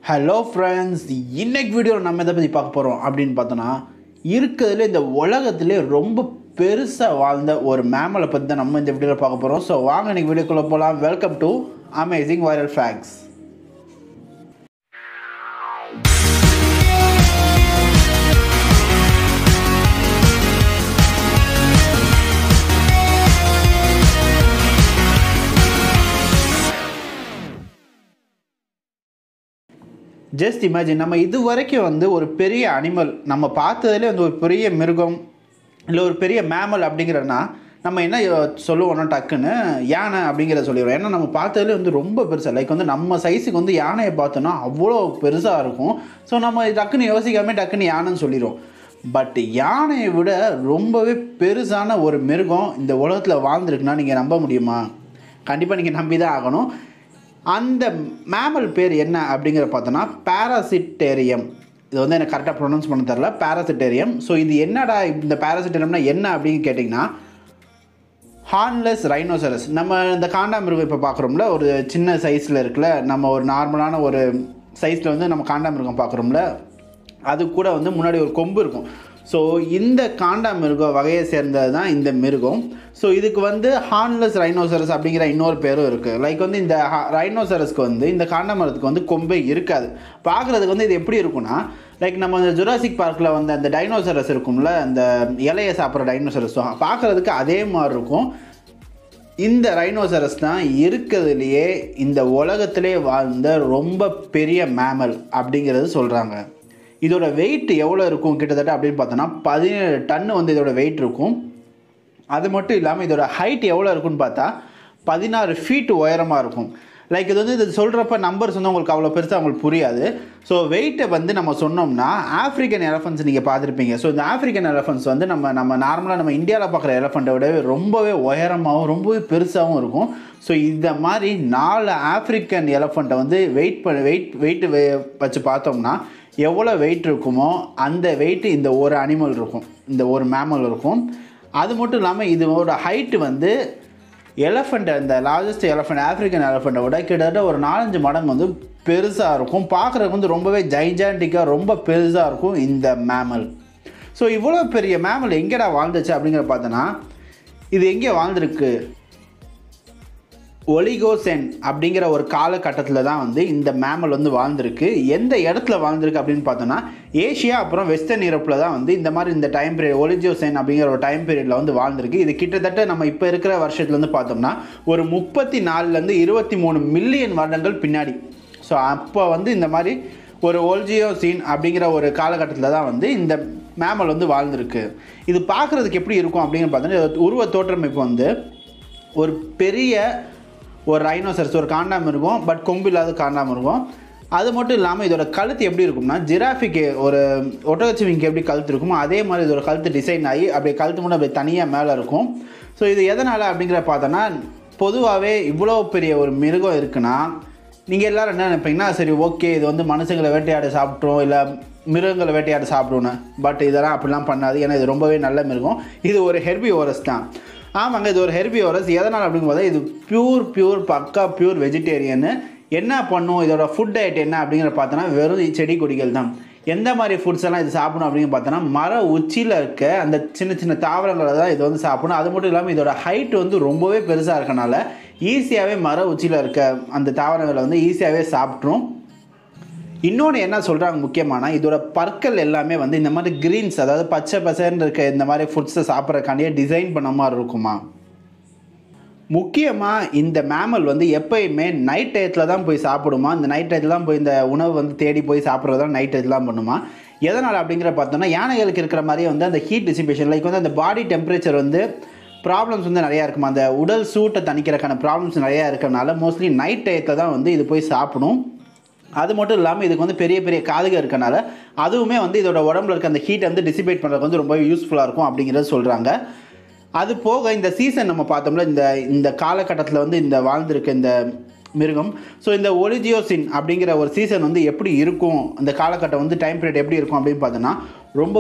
Hello friends, இன்னைக்கு வீடியோவில் நம்ம எதை பற்றி பார்க்க போகிறோம் அப்படின்னு பார்த்தோன்னா, இருக்கிறதுல இந்த உலகத்திலே ரொம்ப பெருசாக வாழ்ந்த ஒரு மேமலை பற்றி தான் நம்ம இந்த வீடியோவில் பார்க்க போகிறோம். ஸோ வாங்க இன்னைக்கு வீடியோக்குள்ளே போகலாம். Welcome to amazing viral facts. Just imagine, நம்ம இது வரைக்கும் ஒரு பெரிய அனிமல் நம்ம பார்த்ததுலேயே ஒரு பெரிய மிருகம் இல்லை ஒரு பெரிய மேமல் அப்படிங்கிறன்னா நம்ம என்ன சொல்லுவோம்னா டக்குன்னு யானை அப்படிங்கிறத சொல்லிடுவோம். ஏன்னா நம்ம பார்த்ததுலேயே ரொம்ப பெருசாக லைக் நம்ம சைஸுக்கு யானையை பார்த்தோன்னா அவ்வளோ பெருசாக இருக்கும். ஸோ நம்ம டக்குன்னு யோசிக்காமல் டக்குன்னு யானைன்னு சொல்லிடுவோம். பட் யானையை விட ரொம்பவே பெருசான ஒரு மிருகம் இந்த உலகத்தில் வாழ்ந்துருக்குன்னா நீங்கள் நம்ப முடியுமா? கண்டிப்பாக நீங்கள் நம்பி தான் ஆகணும். அந்த மேமல் பேர் என்ன அப்படிங்கிற பார்த்தோன்னா பாராசிட்டேரியம். இது எனக்கு கரெக்டாக ப்ரொனவுன்ஸ் பண்ண தெரில, பாராசிட்டேரியம். ஸோ இது என்னடா இந்த பாராசிட்டேரியம்னா என்ன அப்படின்னு கேட்டிங்கன்னா, ஹார்ன்லெஸ் ரைனோசரஸ். நம்ம இந்த காண்டாமிருகம் இப்போ பார்க்குறோம்ல, ஒரு சின்ன சைஸில் இருக்குல்ல, நம்ம ஒரு நார்மலான ஒரு சைஸில் நம்ம காண்டாமிருகம் பார்க்குறோம்ல, அது கூட முன்னாடி ஒரு கொம்பு இருக்கும். ஸோ இந்த காண்டாமிருக வகையை சேர்ந்தது தான் இந்த மிருகம். ஸோ இதுக்கு ஹார்ன்லெஸ் ரைனோசரஸ் அப்படிங்கிற இன்னொரு பேரும் இருக்குது. லைக் இந்த ரைனோசரஸ்க்கு இந்த காண்டாமிருகத்துக்கு கொம்பே இருக்காது. பார்க்குறதுக்கு இது எப்படி இருக்குன்னா, லைக் நம்ம இந்த ஜுராசிக் பார்க்கில் அந்த டைனோசரஸ் இருக்கும்ல, அந்த இலையை சாப்பிட்ற டைனோசரஸ், பார்க்குறதுக்கு அதே மாதிரி இருக்கும். இந்த ரைனோசரஸ் தான் இருக்கிறதுலையே இந்த உலகத்திலே வாழ்ந்த ரொம்ப பெரிய மேமல் அப்படிங்கிறது சொல்கிறாங்க. இதோட வெயிட் எவ்வளோ இருக்கும் கிட்டத்தட்ட அப்படின்னு பார்த்தோன்னா 17 டன்னு இதோட வெயிட் இருக்கும். அது மட்டும் இல்லாமல் இதோட ஹைட் எவ்வளோ இருக்குன்னு பார்த்தா 16 ஃபீட் உயரமாக இருக்கும். லைக் இது சொல்கிறப்ப நம்பர்ஸ் உங்களுக்கு அவ்வளோ பெருசாக உங்களுக்கு புரியாது. ஸோ வெயிட்டை நம்ம சொன்னோம்னா, ஆஃப்ரிக்கன் எலஃபண்ட்ஸ் நீங்கள் பார்த்துருப்பீங்க. ஸோ இந்த ஆஃப்ரிக்கன் எலஃபண்ட்ஸ் நம்ம நார்மலாக நம்ம இந்தியாவில் பார்க்குற எலஃபண்ட்டை விடவே ரொம்பவே உயரமாகவும் ரொம்பவே பெருசாகவும் இருக்கும். ஸோ இந்த மாதிரி 4 ஆஃப்ரிக்கன் எலஃபண்ட்டை வெயிட் வச்சு பார்த்தோம்னா எவ்வளோ வெயிட் இருக்குமோ அந்த வெயிட்டு இந்த ஒரு அனிமல் இருக்கும், இந்த ஒரு மேமல் இருக்கும். அது மட்டும் இல்லாமல் இதோட ஹைட்டு எலஃபண்ட், இந்த லார்ஜஸ்ட் எலஃபண்ட் ஆஃப்ரிக்கன் எலஃபண்ட்டை விட கிட்டத்தட்ட ஒரு 4-5 மடங்கு பெருசாக இருக்கும். பார்க்குறதுக்கு ரொம்பவே ஜைஜாண்டிக்காக ரொம்ப பெருசாக இருக்கும் இந்த மேமல். ஸோ இவ்வளோ பெரிய மேமல் எங்கேடா வாழ்ந்துச்சு அப்படிங்கிற பார்த்தோன்னா, இது எங்கே வாழ்ந்துருக்கு? ஒலிகோசென் அப்படிங்கிற ஒரு காலகட்டத்தில் தான் இந்த மேமல் வாழ்ந்துருக்கு. எந்த இடத்துல வாழ்ந்துருக்கு அப்படின்னு பார்த்தோன்னா, ஏஷியா அப்புறம் வெஸ்டர்ன் யூரோப்பில் தான் இந்த மாதிரி இந்த டைம் பீரியட் ஒலிகோசென் அப்படிங்கிற ஒரு டைம் பீரியடில் வாழ்ந்துருக்கு. இது கிட்டத்தட்ட நம்ம இப்போ இருக்கிற வருஷத்துலேருந்து பார்த்தோம்னா ஒரு 34லேருந்து 23 மில்லியன் வருடங்கள் பின்னாடி. ஸோ அப்போ இந்த மாதிரி ஒரு ஒலிகோசீன் அப்படிங்கிற ஒரு காலகட்டத்தில் தான் இந்த மேமல் வாழ்ந்துருக்கு. இது பார்க்குறதுக்கு எப்படி இருக்கும் அப்படின்னு பார்த்தோன்னா, உருவ தோற்றமைப்பு ஒரு பெரிய ஒரு ரைனோசரஸ், ஒரு காண்டாமிருகம், பட் கொம்பு இல்லாத காண்டாமிருகம். அது மட்டும் இல்லாமல் இதோட கழுத்து எப்படி இருக்கும்னா, ஜிராஃபிக்கு ஒரு ஒட்டகச்சிவிங்க்கு எப்படி கழுத்து இருக்குமோ அதே மாதிரி இதோட கழுத்து டிசைன் ஆகி அப்படியே கழுத்து மட்டும் அப்படியே தனியாக மேலே இருக்கும். ஸோ இது எதனால் அப்படிங்கிற பார்த்தோன்னா, பொதுவாகவே இவ்வளோ பெரிய ஒரு மிருகம் இருக்குன்னா நீங்கள் எல்லோரும் என்ன நினைப்பீங்கன்னா, சரி ஓகே இது மனுஷங்களை வேட்டையாட சாப்பிட்றோம் இல்லை மிருகங்களை வேட்டையாட சாப்பிடுவோன்னு. பட் இதெல்லாம் அப்படிலாம் பண்ணாது. ஏன்னா இது ரொம்பவே நல்ல மிருகம். இது ஒரு ஹெர்பிவோரஸ் தான். ஆமாங்க, இது ஒரு ஹெர்பிவோரஸ். எதனால் அப்படிங்கும்போது இது பியூர் பக்கா பியூர் வெஜிடேரியனு. என்ன பண்ணும், இதோட ஃபுட் டயட் என்ன அப்படிங்கிற பார்த்தோன்னா வெறும் செடி கொடிகள் தான். எந்த மாதிரி ஃபுட்ஸ் எல்லாம் இது சாப்பிடணும் அப்படின்னு பார்த்தோன்னா, மர உச்சியில் இருக்க அந்த சின்ன சின்ன தாவரங்களை தான் இது சாப்பிடணும். அது மட்டும் இல்லாமல் இதோட ஹைட் ரொம்பவே பெருசாக இருக்கனால ஈஸியாகவே மர உச்சியில் இருக்க அந்த தாவரங்களை ஈஸியாகவே சாப்பிட்ரும். இன்னொன்று என்ன சொல்கிறாங்க முக்கியமான, இதோட பற்கள் எல்லாமே இந்த மாதிரி க்ரீன்ஸ், அதாவது பச்சை பசேன்னு இருக்க இந்த மாதிரி ஃபுட்ஸை சாப்பிட்றக்காண்டியே டிசைன் பண்ண மாதிரி இருக்குமா. முக்கியமாக இந்த மேமல் எப்போயுமே நைட் டயத்தில் தான் போய் சாப்பிடுமா. இந்த நைட் டயத்தில் தான் போய் இந்த உணவு தேடி போய் சாப்பிட்றது தான் நைட் டயத்தில் தான் பண்ணுமா. எதனால் அப்படிங்கிற பார்த்தோன்னா, யானைகளுக்கு இருக்கிற மாதிரியே அந்த ஹீட் டிசிபேஷன் லைக் அந்த பாடி டெம்பரேச்சர் ப்ராப்ளம்ஸ் நிறையா இருக்குமா. அந்த உடல் சூட்டை தணிக்கிறக்கான ப்ராப்ளம்ஸ் நிறையா இருக்கிறனால மோஸ்ட்லி நைட் டயத்தில் தான் இது போய் சாப்பிடும். அது மட்டும் இல்லாமல் இதுக்கு பெரிய பெரிய காதுகள் இருக்கனால அதுவுமே இதோட உடம்புல இருக்க அந்த ஹீட்டை டிசிபேட் பண்ணுறதுக்கு ரொம்ப யூஸ்ஃபுல்லாக இருக்கும் அப்படிங்கிறத சொல்கிறாங்க. அது போக இந்த சீசன் நம்ம பார்த்தோம்ல, இந்த காலகட்டத்தில் இந்த வாழ்ந்திருக்க இந்த மிருகம். ஸோ இந்த ஒலிகோசீன் அப்படிங்கிற ஒரு சீசன் எப்படி இருக்கும், அந்த காலகட்டம் டைம் பீரியட் எப்படி இருக்கும் அப்படின்னு பார்த்தோன்னா, ரொம்பவே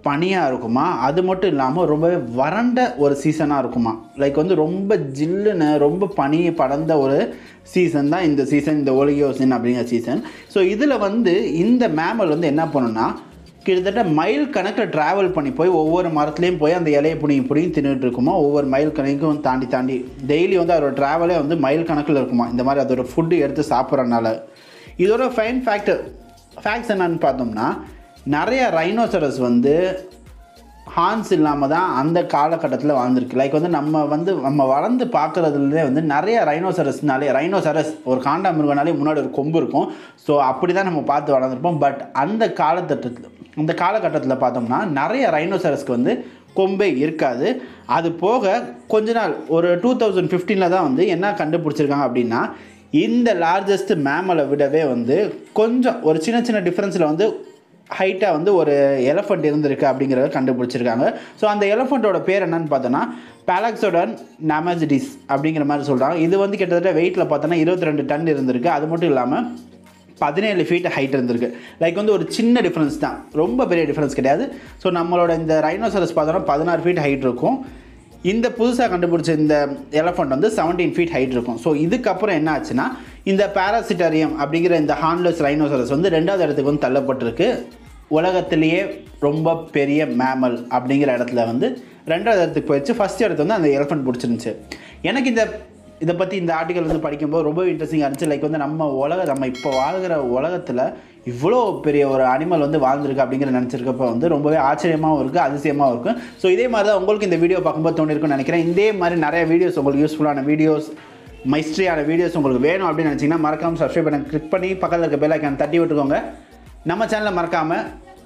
பனியாக இருக்குமா, அது மட்டும் இல்லாமல் ரொம்பவே வறண்ட ஒரு சீசனாக இருக்குமா. லைக் வந்து ரொம்ப ஜில்லுன்னு ரொம்ப பனியை படர்ந்த ஒரு சீசன் தான் இந்த சீசன், இந்த ஒலியோசின் அப்படிங்கிற சீசன். ஸோ இதில் வந்து இந்த மேமல் வந்து என்ன பண்ணுன்னா கிட்டத்தட்ட மைல் கணக்கில் ட்ராவல் பண்ணி போய் ஒவ்வொரு மரத்துலேயும் போய் அந்த இலையை பிடிங்கி தின்னுட்டு இருக்குமா. ஒவ்வொரு மைல் கணக்கும் தாண்டி டெய்லி வந்து அதோட ட்ராவலே வந்து மைல் கணக்கில் இருக்குமா, இந்த மாதிரி அதோட ஃபுட்டு எடுத்து சாப்பிட்றதுனால. இதோட ஃபேக்ட்ஸ் என்னன்னு பார்த்தோம்னா, நிறைய ரைனோசரஸ் வந்து ஹார்ன்ஸ் இல்லாமல் தான் அந்த காலகட்டத்தில் வாழ்ந்துருக்கு. லைக் வந்து நம்ம வளர்ந்து பார்க்குறதுலே வந்து நிறைய ரைனோசரஸ் ஒரு காண்டாமிருகனாலே முன்னாடி ஒரு கொம்பு இருக்கும். ஸோ அப்படி தான் நம்ம பார்த்து வளர்ந்துருப்போம். பட் அந்த காலகட்டத்தில் பார்த்தோம்னா நிறைய ரைனோசரஸ்க்கு வந்து கொம்பே இருக்காது. அது போக கொஞ்ச நாள் ஒரு 2015 தான் வந்து என்ன கண்டுபிடிச்சிருக்காங்க அப்படின்னா, இந்த லார்ஜஸ்ட் மேமலை விடவே வந்து கொஞ்சம் ஒரு சின்ன டிஃப்ரென்ஸில் வந்து ஹைட்டாக வந்து ஒரு எலஃபண்ட் இருந்திருக்கு அப்படிங்கிறத கண்டுபிடிச்சிருக்காங்க. ஸோ அந்த எலஃபண்ட்டோட பேர் என்னன்னு பார்த்தோன்னா பேலாக்ஸோடன் நாமஜிடிஸ் அப்படிங்கிற மாதிரி சொல்கிறாங்க. இது வந்து கிட்டத்தட்ட வெயிட்டில் பார்த்தோன்னா 22 டன் இருந்திருக்கு. அது மட்டும் இல்லாமல் 17 ஃபீட் ஹைட் இருந்திருக்கு. லைக் வந்து ஒரு சின்ன டிஃப்ரென்ஸ் தான், ரொம்ப பெரிய டிஃப்ரென்ஸ் கிடையாது. ஸோ நம்மளோட இந்த ரைனோசரஸ் பார்த்தோன்னா 16 ஃபீட் ஹைட் இருக்கும். இந்த புதுசாக கண்டுபிடிச்ச இந்த எலஃபண்ட் வந்து 17 ஃபீட் ஹைட் இருக்கும். ஸோ இதுக்கப்புறம் என்ன ஆச்சுன்னா, இந்த பாராசிட்டாரியம் அப்படிங்கிற இந்த ஹார்ன்லெஸ் ரைனோசரஸ் வந்து 2வது இடத்துக்கு வந்து தள்ளப்பட்டிருக்கு. உலகத்திலேயே ரொம்ப பெரிய மேமல் அப்படிங்கிற இடத்துல வந்து 2வது இடத்துக்கு போயிடுச்சு. ஃபஸ்ட் இடத்துல வந்து அந்த எலஃபண்ட் பிடிச்சிருந்துச்சு. எனக்கு இதை பற்றி இந்த ஆர்டிக்கல் வந்து படிக்கும்போது ரொம்ப இன்ட்ரெஸ்டிங்காக இருந்துச்சு. லைக் வந்து நம்ம இப்போ வாழ்கிற உலகத்தில் இவ்வளோ பெரிய ஒரு அனிமல் வந்து வாழ்ந்துருக்கு அப்படிங்கிற நினச்சிருக்கப்போ வந்து ரொம்பவே ஆச்சரியமாகவும் இருக்குது, அதிசயமாகவும் இருக்கும். ஸோ இதே மாதிரி தான் உங்களுக்கு இந்த வீடியோ பார்க்கும்போது தோணிருக்குன்னு நினைக்கிறேன். இதே மாதிரி நிறைய வீடியோஸ் உங்களுக்கு யூஸ்ஃபுல்லான வீடியோஸ், மைஸ்ட்ரியான வீடியோஸ் உங்களுக்கு வேணும் அப்படின்னு நினச்சிங்கன்னா மறக்காமல் சப்ஸ்கிரைப் பண்ண கிளிக் பண்ணி பக்கத்தில் இருக்க பெல் ஐக்கான் தட்டி விட்டுக்கோங்க. நம்ம சேனலை மறக்காமல்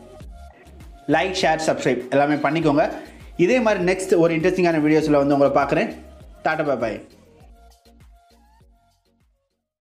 லைக், ஷேர், சப்ஸ்கிரைப் எல்லாமே பண்ணிக்கோங்க. இதே மாதிரி நெக்ஸ்ட் ஒரு இன்ட்ரெஸ்டிங்கான வீடியோஸில் வந்து உங்களை பார்க்குறேன். டாடா, பாய்.